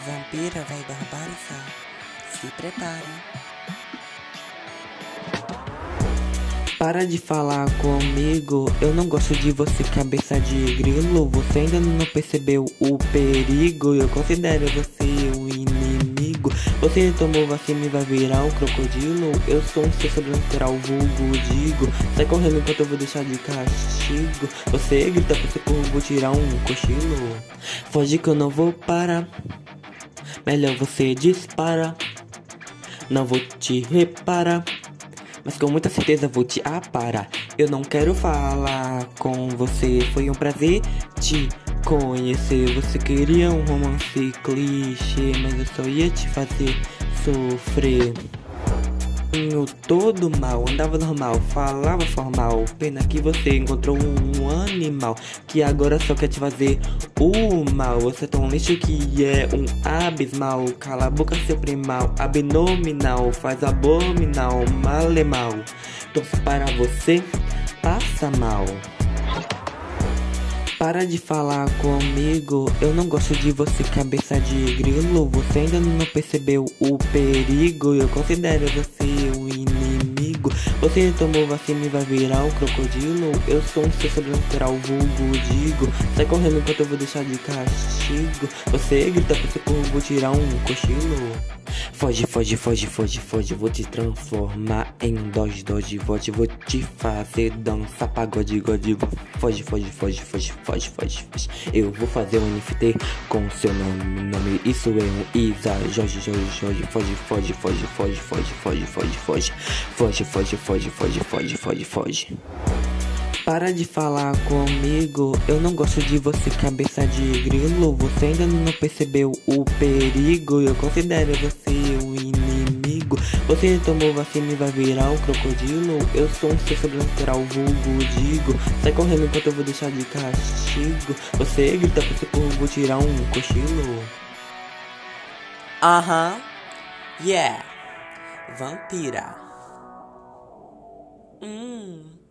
Vampira vai barbarizar. Se prepare. Para de falar comigo, eu não gosto de você, cabeça de grilo. Você ainda não percebeu o perigo. Eu considero você um inimigo. Você tomou vacina e vai virar um crocodilo. Eu sou um ser sobrenatural, vulgo digo. Sai correndo enquanto eu vou deixar de castigo. Você grita pra você eu vou tirar um cochilo. Foge que eu não vou parar. Melhor você dispara. Não vou te reparar, mas com muita certeza vou te aparar. Eu não quero falar com você, foi um prazer te conhecer. Você queria um romance clichê, mas eu só ia te fazer sofrer. Eu todo mal, andava normal, falava formal. Pena que você encontrou um animal que agora só quer te fazer o mal. Você é tão lixo que é um abismal. Cala a boca, seu primal, abdominal, faz abominal, malemal. Torço para você, passa mal. Para de falar comigo, eu não gosto de você, cabeça de grilo. Você ainda não percebeu o perigo. Eu considero você um inimigo. Você tomou vacina e vai virar um crocodilo. Eu sou um ser sobrenatural, vulgo digo. Sai correndo enquanto eu vou deixar de castigo. Você grita pra você eu vou tirar um cochilo. Foge, foge, foge, foge, foge. Vou te transformar em um dodge, dodge, vote. Vou te fazer dançar pagode, god. Foge, foge, foge, foge, foge, foge, foge. Eu vou fazer um NFT com seu nome. Isso é um Isa, Jorge, Jorge, Jorge. Foge, foge, foge, foge, foge, foge, foge, foge. Foge, foge, foge, foge, foge, foge, foge. Para de falar comigo, eu não gosto de você, cabeça de grilo. Você ainda não percebeu o perigo. Eu considero você um inimigo. Você tomou vacina e vai virar um crocodilo. Eu sou um ser sobrenatural, vulgo digo. Sai correndo enquanto eu vou deixar de castigo. Você grita pra você eu vou tirar um cochilo. Aham, yeah, vampira.